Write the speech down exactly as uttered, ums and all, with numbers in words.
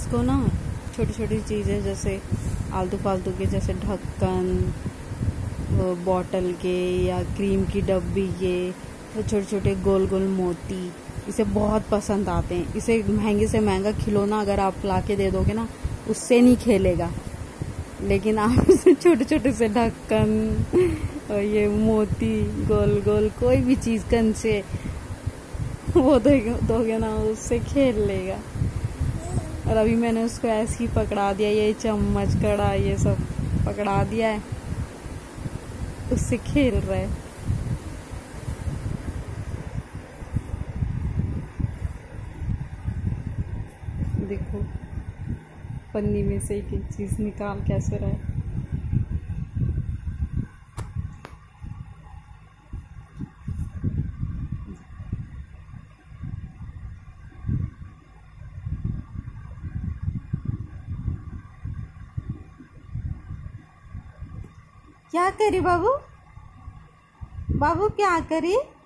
इसको ना छोटी छोटी चीज़ें जैसे आलतू फालतू के, जैसे ढक्कन बॉटल के या क्रीम की डब्बी के, तो छोटे छोटे गोल गोल मोती इसे बहुत पसंद आते हैं। इसे महंगे से महंगा खिलौना अगर आप ला के दे दोगे ना, उससे नहीं खेलेगा। लेकिन आप उसे छोटे छोटे से ढक्कन और ये मोती गोल गोल कोई भी चीज़ कन से वो दोगे ना, उससे खेल लेगा। और अभी मैंने उसको ऐसे ही पकड़ा दिया, ये चम्मच कड़ा ये सब पकड़ा दिया है, उससे खेल रहा है। देखो पन्नी में से एक एक चीज निकाल कैसे रहा है। क्या करे बाबू, बाबू क्या करे?